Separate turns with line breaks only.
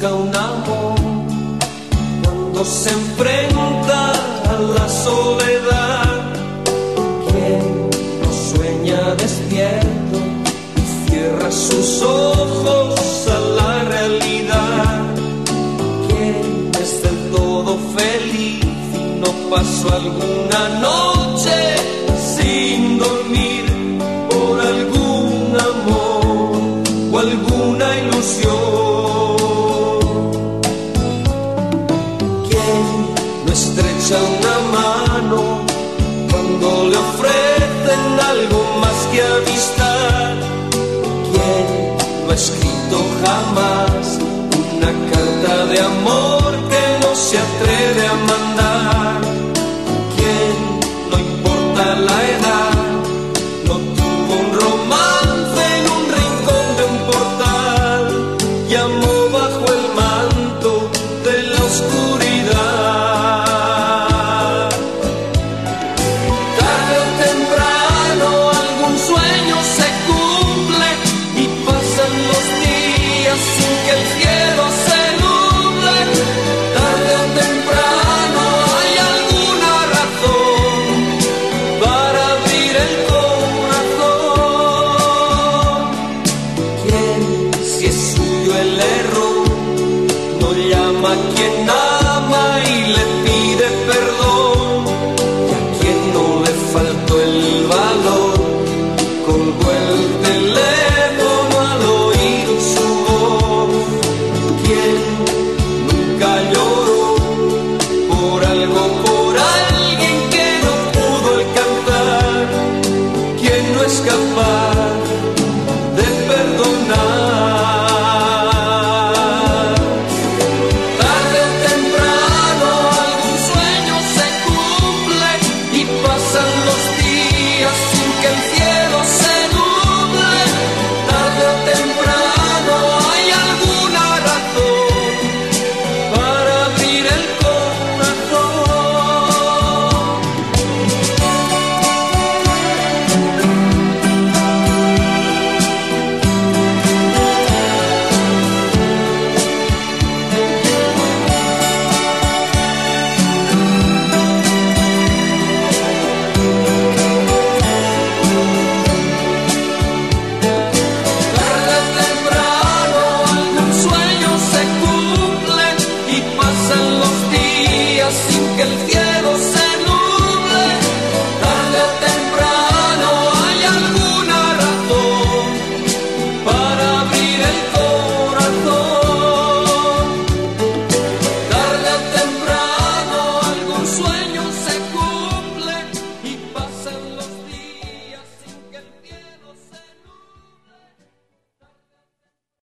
busca un amor, cuando se enfrenta a la soledad. Quien no sueña despierto y cierra sus ojos a la realidad. Quien es del todo feliz y no pasó alguna noche sin dormir por algún amor o alguna ilusión. Quien no estrecha una mano cuando le ofrecen algo más que amistad. Quien no ha escrito jamás una carta de amor que no se atreve a mandar. Quien no importa la edad, no tuvo un romance en un rincón de un portal, llamó bajo el manto de la oscuridad. Tarde o temprano algún sueño se cumple y pasan los días sin que el cielo se nuble. Tarde o temprano hay alguna razón para abrir el corazón. Quien, si es suyo el error, no llama a quien ama y le